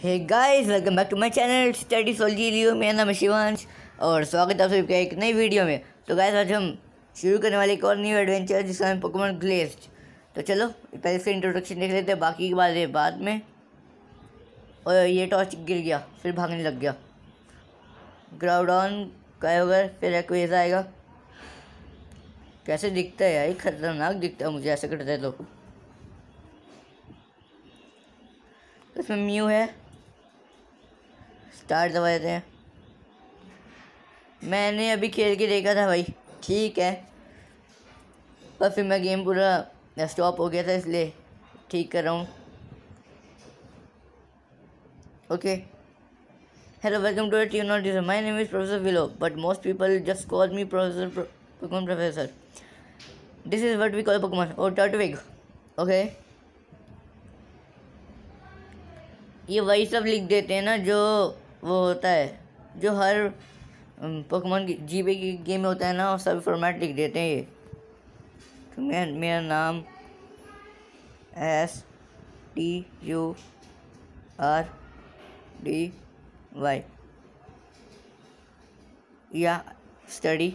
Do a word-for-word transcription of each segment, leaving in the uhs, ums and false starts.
Hey guys, welcome back to my channel Study सोल्जियो। मेरा नाम है शिवांश और स्वागत है आप सभी का एक नई वीडियो में। तो गाइस, आज हम शुरू करने वाले एक और न्यू एडवेंचर जिसका नाम पोकेमॉन ग्लेज्ड। तो चलो पहले इसका इंट्रोडक्शन देख लेते हैं, बाकी की बातें बाद में। और ये टॉर्च गिर गया, फिर भागने लग गया। ग्राउडॉन का होगा, फिर एक्वेज आएगा। कैसे दिखता है यार, ये खतरनाक दिखता है मुझे ऐसे करता है तो। इसमें म्यू है, स्टार्ट दबा देते हैं। मैंने अभी खेल के देखा था भाई, ठीक है, पर फिर मैं गेम पूरा स्टॉप हो गया था इसलिए ठीक कर रहा हूँ। Okay, hello, welcome to T not this. My name is professor Willow, but most people just call me professor Pokemon professor. This is what we call Pokemon or Turtwig. Okay, ये वही सब लिख देते हैं ना जो वो होता है, जो हर पोकेमॉन की जीबे की गेम में होता है ना, सब फॉर्मेट लिख देते हैं ये। तो मैं मेरा नाम S T U R D Y या स्टडी।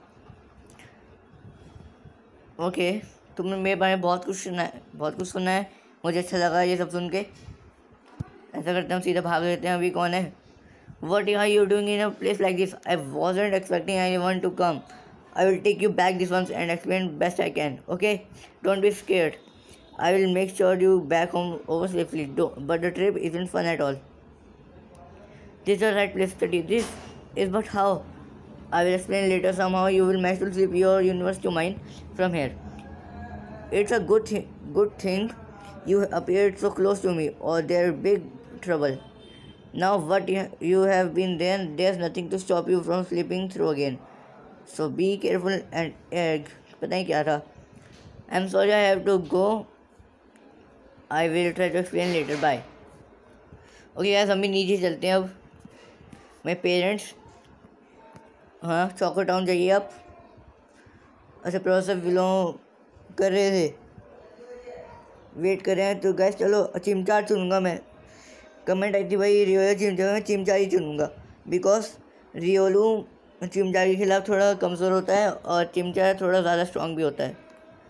ओके, तुमने मेरे बारे में बहुत कुछ सुना है, बहुत कुछ सुना है, मुझे अच्छा लगा ये सब सुन के। ऐसा करते हैं, हम सीधा भाग लेते हैं। अभी कौन है? What are you doing in a place like this? I wasn't expecting anyone to come. I will take you back this once and explain best I can. Okay? Don't be scared. I will make sure you back home over safely. Don't, but the trip isn't fun at all. This is the right place to study. This is but how. I will explain later. Somehow you will manage to flip your universe to mine from here. It's a good thing. Good thing you appeared so close to me, or there's big trouble. Now what you have been there, there's nothing to stop you from slipping through again. So be careful and egg. पता नहीं क्या था. I'm sorry I have to go. I will try to explain later. Bye. Okay guys, हम भी नीचे चलते हैं अब. मेरे पेरेंट्स हाँ चौको टाउन जाइए आप. अच्छा, प्रोफेसर विलो कर रहे थे, वेट कर रहे हैं. तो गैस चलो चिमटा चुनूँगा मैं. कमेंट आई थी भाई, रियोलू चिमचा में चिमचा ही चुनूँगा, बिकॉज रियोलू चिमचा के खिलाफ थोड़ा कमज़ोर होता है और चिमचा थोड़ा ज़्यादा स्ट्रॉन्ग भी होता है.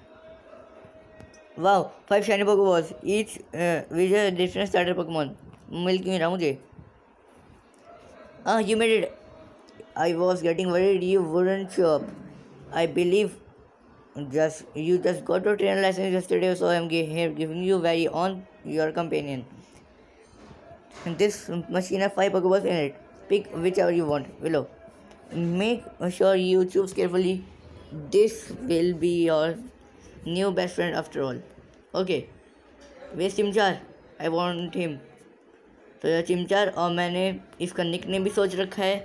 वाह, five shiny pokeballs each with a different starter Pokemon. मिल क्यों रहा मुझे? हाँ, you made it. I was getting worried you wouldn't show up. I believe just you just got your trainer license yesterday, so I am giving you very on your companion. This machine has five Pokeballs in it. Pick whichever you want. Willow. Make sure you choose carefully. This will be your new best friend after all. Okay. Where's Chimchar? I want him. तो यह चिमचार, और मैंने इसका nickname भी सोच रखा है.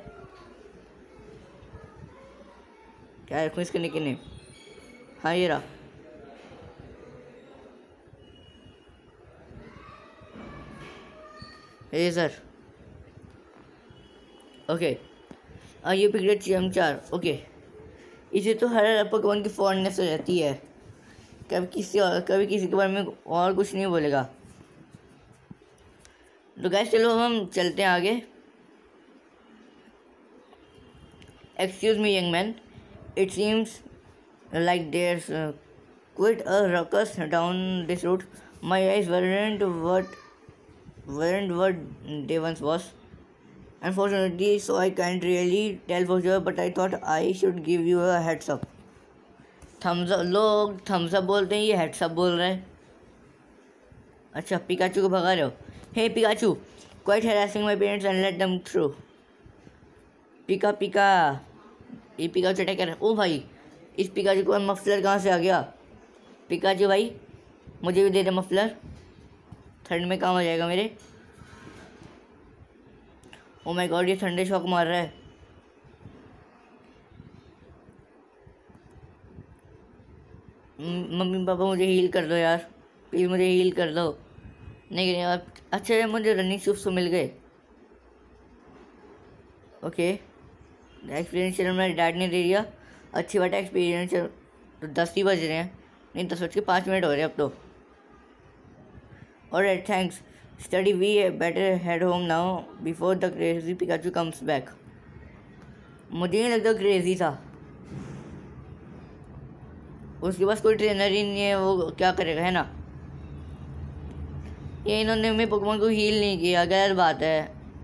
क्या रखूँ इसका निकनेम? हाँ, ये रहा. ये सर. ओके, और ये पिगलेट चिमचार. ओके, इसे तो हर पोकेमॉन की फॉन्डनेस हो जाती है. कभी किसी और कभी किसी के बारे में और कुछ नहीं बोलेगा. तो गाइस चलो हम चलते हैं आगे. Excuse me young man, it seems like there quite a ruckus down this route. My eyes weren't what weren't what they once was, unfortunately, so I can't really tell for sure, but I thought I should give you a heads up. Thumbs up. लोग thumbs up बोलते हैं, ये heads up बोल रहे हैं. अच्छा, Pikachu को भगा रहे हो. Hey Pikachu, quite harassing my parents and let them through. Pika pika ये पिकाचू अटैक कर रहा है. ओ भाई, इस पिकाचू को मफलर कहाँ से आ गया? पिकाचू भाई, मुझे भी दे दे मफलर, ठंड में काम आ जाएगा मेरे. ओ माय गॉड, ये ठंडे शॉक मार रहा है. मम्मी पापा मुझे हील कर दो यार, प्लीज़ मुझे हील कर दो. नहीं नहीं यार. अच्छा, मुझे रनिंग शूज़ तो मिल गए. ओके, एक्सपीरियंस मेरे डैड ने दे दिया. अच्छी बात है, एक्सपीरियंस. तो दस ही बज रहे हैं, नहीं दस बज के पाँच मिनट हो रहे हैं अब तो. Alright, thanks. Study we better head home now before the crazy Pikachu comes back. मुझे नहीं लगता क्रेजी था, उसके पास कोई ट्रेनर ही नहीं है, वो क्या करेगा, है ना। ये इन्होंने हमें पोकेमॉन को हील नहीं किया, गलत बात है।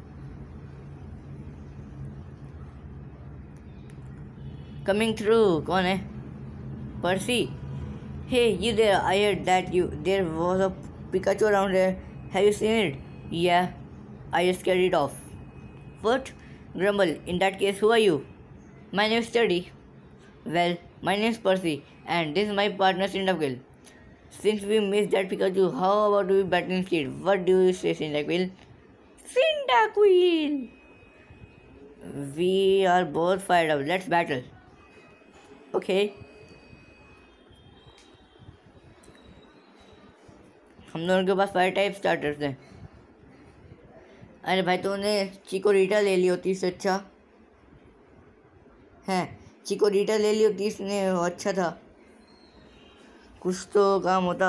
कमिंग थ्रू कौन है? Percy. Hey you there, I heard that you there was a Pikachu around here, have you seen it? Yeah, I just carried it off. What? Grumble, in that case who are you? My name is Study. Well, my name is Percy and this is my partner Cyndaquil. Since we missed that Pikachu, how about we battle instead? What do you say, Cyndaquil? Cyndaquil! We are both fired up. Let's battle. Okay. हम दोनों के पास fire type starters हैं। अरे भाई तूने चिकोरीटा ले ली होती इससे अच्छा है, चिकोरीटा ले ली होती इसने, अच्छा था, कुछ तो काम होता।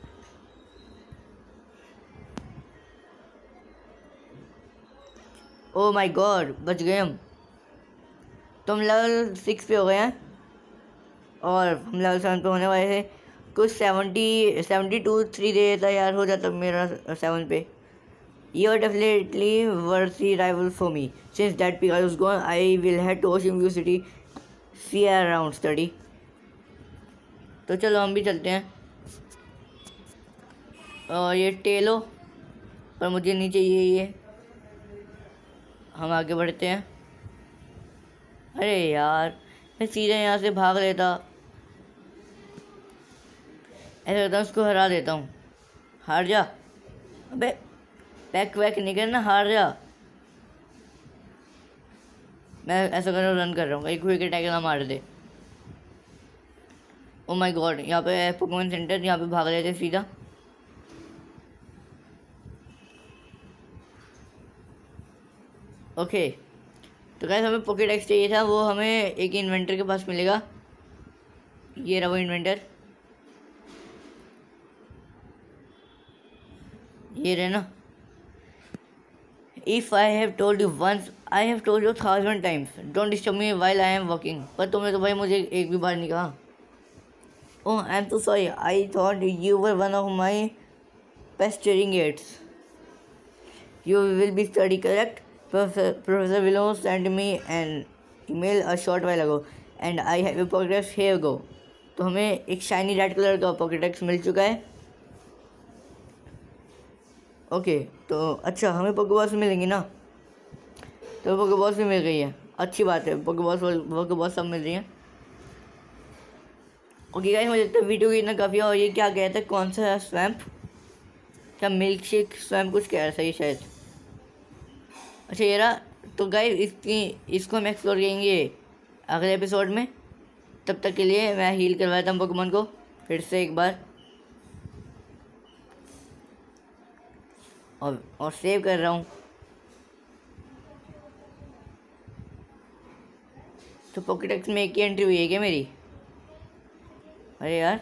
ओ माय गॉड, बच गए हम। तुम लेवल सिक्स पे हो गए हैं और हम लेवल सेवन पे होने वाले थे। कुछ सेवेंटी सेवेंटी टू थ्री दे देता यार, हो जाता मेरा सेवन पे। You are definitely worthy rival for me. Since that Pikachu is gone I will head to Ocean View City, see around Study. तो चलो हम भी चलते हैं। और ये टेलो, पर मुझे नहीं चाहिए ये। हम आगे बढ़ते हैं। अरे यार, मैं सीधे यहाँ से भाग लेता, ऐसा करता हूँ, उसको हरा देता हूँ। हार जा, अबे बैक वैक नहीं करना, हार जा। मैं ऐसा कर रन कर रहा हूँ, एक क्विक अटैक ना मार दे। ओ माय गॉड, यहाँ पे है पोकेमॉन सेंटर, यहाँ पे भाग लेते सीधा। ओके तो गाइस, हमें पोकेडेक्स चाहिए था, वो हमें एक इन्वेंटर के पास मिलेगा। ये रहा वो इन्वेंटर, ये रहे ना। If I have told you once, I have told you thousand times, don't disturb me while I am working. पर तुमने तो भाई मुझे एक भी बार नहीं कहा। Oh I am so sorry, I thought you were one of my pestering aides. You will be Study correct? Professor Willow sent me an email a short while ago and I have a Pokédex, here go। तो हमें एक shiny red colour का Pokédex मिल चुका है। Okay तो अच्छा, हमें Poké Balls मिलेंगी ना, तो पोकेबॉल्स भी मिल गई है, अच्छी बात है। पोकेबॉल्स पोकेबॉल्स सब मिल रही हैं। ओके गाइस, मुझे तो वीडियो इतना काफ़ी है। और ये क्या कहता है, कौन सा स्वैम्प, क्या मिल्क शेक स्वैम्प कुछ कह रहा था ये शायद। अच्छा ये रहा। तो गाइस इसकी इसको हम एक्सप्लोर करेंगे अगले एपिसोड में। तब तक के लिए मैं हील करवाता हूँ पोकेमॉन को फिर से एक बार, और और सेव कर रहा हूँ। तो पोकेडेक्स में एक ही एंट्री हुई है क्या मेरी? अरे यार,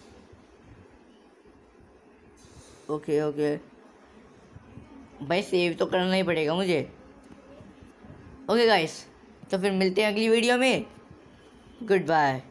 ओके ओके भाई, सेव तो करना ही पड़ेगा मुझे। ओके गाइस, तो फिर मिलते हैं अगली वीडियो में। Good bye.